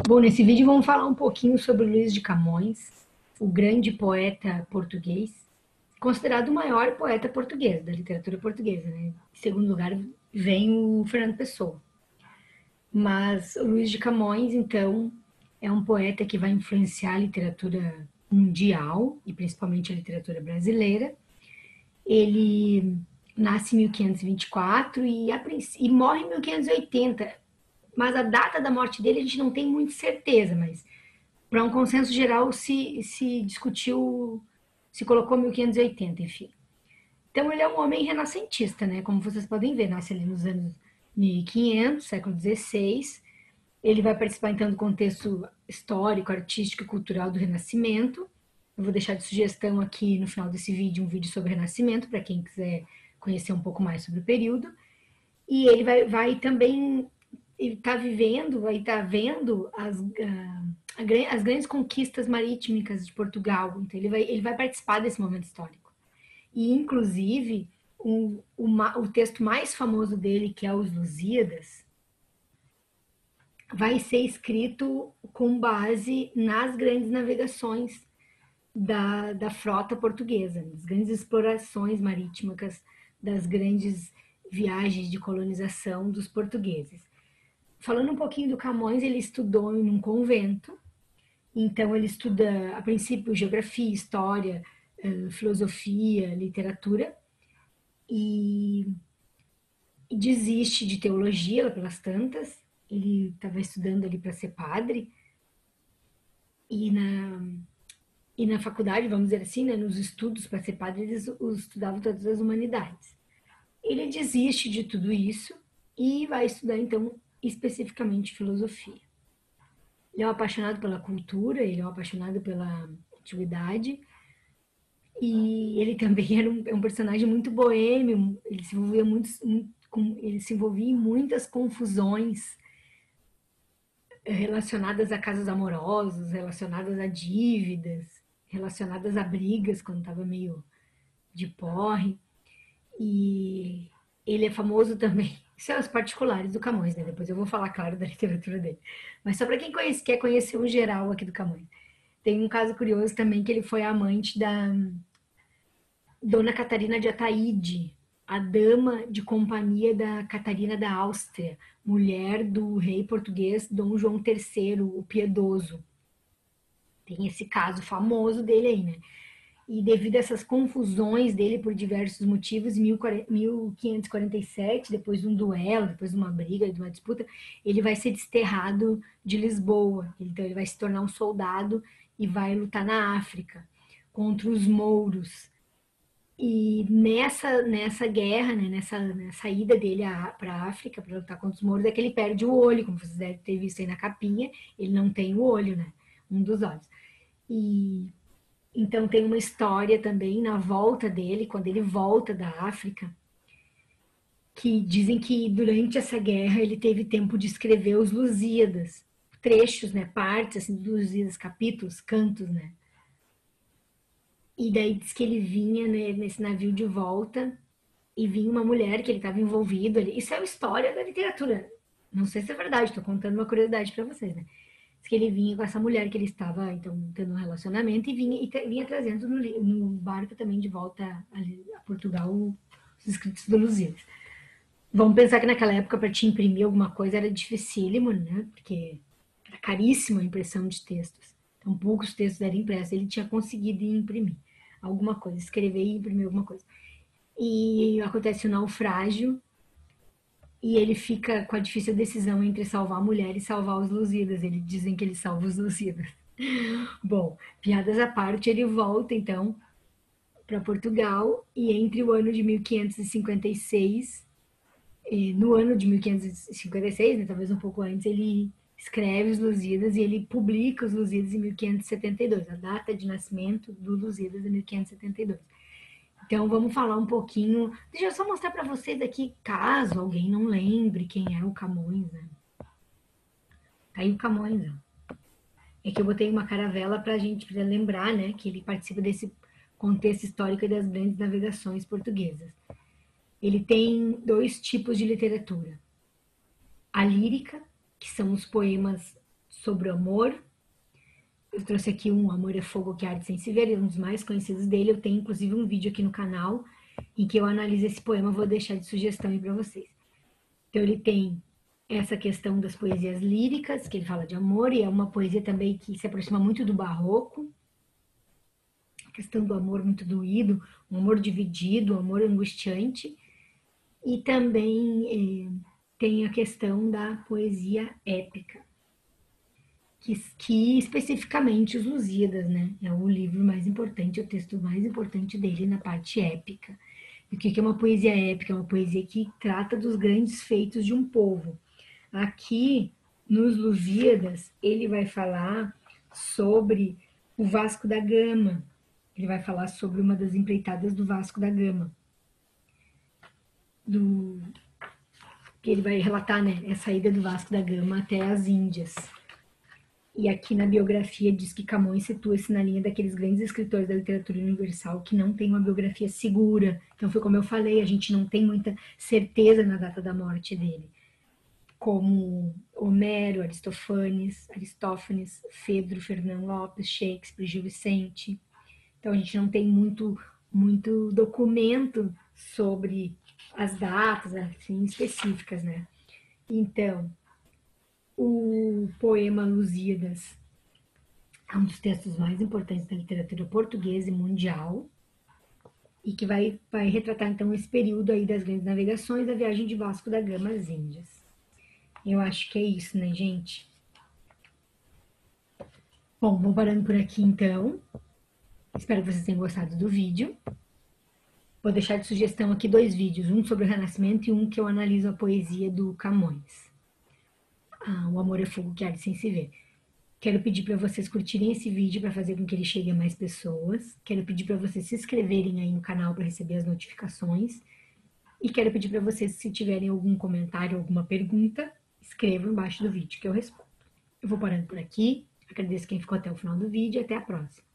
Bom, nesse vídeo vamos falar um pouquinho sobre Luís de Camões, o grande poeta português, considerado o maior poeta português, da literatura portuguesa, né? Em segundo lugar vem o Fernando Pessoa. Mas o Luís de Camões, então, é um poeta que vai influenciar a literatura mundial e principalmente a literatura brasileira. Ele nasce em 1524 e morre em 1580, mas a data da morte dele a gente não tem muita certeza, mas para um consenso geral se discutiu, se colocou 1580, enfim. Então ele é um homem renascentista, né? Como vocês podem ver, nasce ali nos anos 1500, século XVI. Ele vai participar então do contexto histórico, artístico e cultural do Renascimento. Eu vou deixar de sugestão aqui no final desse vídeo um vídeo sobre o Renascimento, para quem quiser conhecer um pouco mais sobre o período. E ele vai também, ele está vivendo, vai estar vendo as grandes conquistas marítimas de Portugal. Então ele vai participar desse momento histórico. E, inclusive, o texto mais famoso dele, que é Os Lusíadas, vai ser escrito com base nas grandes navegações da frota portuguesa, das grandes explorações marítimas, das grandes viagens de colonização dos portugueses. Falando um pouquinho do Camões, ele estudou em um convento, então ele estuda, a princípio, geografia, história, filosofia, literatura, e desiste de teologia pelas tantas. Ele estava estudando ali para ser padre, e na faculdade, vamos dizer assim, né, nos estudos para ser padre, eles estudavam todas as humanidades. Ele desiste de tudo isso e vai estudar, então, especificamente filosofia. Ele é um apaixonado pela cultura, ele é um apaixonado pela antiguidade, e ele também é um personagem muito boêmio, ele se envolvia ele se envolvia em muitas confusões relacionadas a casos amorosos, relacionadas a dívidas, relacionadas a brigas quando estava meio de porre. E ele é famoso também. Isso é os particulares do Camões, né? Depois eu vou falar, claro, da literatura dele. Mas só para quem quer conhecer o geral aqui do Camões. Tem um caso curioso também que ele foi amante da Dona Catarina de Ataíde, a dama de companhia da Catarina da Áustria, mulher do rei português Dom João III, o Piedoso. Tem esse caso famoso dele aí, né? E devido a essas confusões dele por diversos motivos, em 1547, depois de um duelo, depois de uma briga, de uma disputa, ele vai ser desterrado de Lisboa. Então ele vai se tornar um soldado e vai lutar na África contra os mouros. E nessa guerra, né, nessa ida dele para a África para lutar contra os mouros, é que ele perde o olho, como vocês devem ter visto aí na capinha, ele não tem o olho, né? Um dos olhos. E então tem uma história também na volta dele, quando ele volta da África, que dizem que durante essa guerra ele teve tempo de escrever os Lusíadas, trechos, né, partes assim, dos Lusíadas, capítulos, cantos, né? E daí diz que ele vinha, né, nesse navio de volta e vinha uma mulher que ele estava envolvido ali. Isso é a história da literatura. Não sei se é verdade, estou contando uma curiosidade para vocês, né? Diz que ele vinha com essa mulher que ele estava então tendo um relacionamento e vinha trazendo no barco também de volta a Portugal os escritos do Lusíadas. Vamos pensar que naquela época para te imprimir alguma coisa era dificílimo, né? Porque era caríssima a impressão de textos. Então poucos textos eram impressos. Ele tinha conseguido imprimir alguma coisa, escrever e imprimir alguma coisa. E acontece o naufrágio e ele fica com a difícil decisão entre salvar a mulher e salvar os Lusíadas. Eles dizem que ele salva os Lusíadas. Bom, piadas à parte, ele volta então para Portugal e entre o ano de 1556 e no ano de 1556, né, talvez um pouco antes, ele escreve os Lusíadas e ele publica os Lusíadas em 1572. A data de nascimento do Lusíadas é 1572. Então vamos falar um pouquinho. Deixa eu só mostrar para vocês aqui, caso alguém não lembre quem é o Camões, né? Tá aí o Camões, né? É que eu botei uma caravela para a gente lembrar, né, que ele participa desse contexto histórico e das grandes navegações portuguesas. Ele tem dois tipos de literatura: a lírica, que são os poemas sobre o amor. Eu trouxe aqui um Amor é Fogo que Arde Sem Se Ver, é um dos mais conhecidos dele. Eu tenho inclusive um vídeo aqui no canal em que eu analiso esse poema, vou deixar de sugestão aí para vocês. Então ele tem essa questão das poesias líricas, que ele fala de amor, e é uma poesia também que se aproxima muito do barroco, a questão do amor muito doído, um amor dividido, um amor angustiante, e também tem a questão da poesia épica, que especificamente os Lusíadas, né? É o livro mais importante, é o texto mais importante dele na parte épica. E o que é uma poesia épica? É uma poesia que trata dos grandes feitos de um povo. Aqui, nos Lusíadas, ele vai falar sobre o Vasco da Gama. Ele vai falar sobre uma das empreitadas do Vasco da Gama. Que ele vai relatar, né, a saída do Vasco da Gama até as Índias. E aqui na biografia diz que Camões situa-se na linha daqueles grandes escritores da literatura universal que não tem uma biografia segura. Então foi como eu falei, a gente não tem muita certeza na data da morte dele. Como Homero, Aristófanes, Fedro, Fernão Lopes, Shakespeare, Gil Vicente. Então a gente não tem muito documento sobre as datas assim, específicas, né? Então, o poema Lusíadas é um dos textos mais importantes da literatura portuguesa e mundial e que vai retratar então esse período aí das grandes navegações, da viagem de Vasco da Gama às Índias. Eu acho que é isso, né, gente? Bom, vou parando por aqui então. Espero que vocês tenham gostado do vídeo. Vou deixar de sugestão aqui 2 vídeos, um sobre o Renascimento e um que eu analiso a poesia do Camões. O Amor é Fogo que Arde Sem Se Ver. Quero pedir para vocês curtirem esse vídeo para fazer com que ele chegue a mais pessoas. Quero pedir para vocês se inscreverem aí no canal para receber as notificações. E quero pedir para vocês, se tiverem algum comentário, alguma pergunta, escrevam embaixo do vídeo que eu respondo. Eu vou parando por aqui. Agradeço quem ficou até o final do vídeo e até a próxima.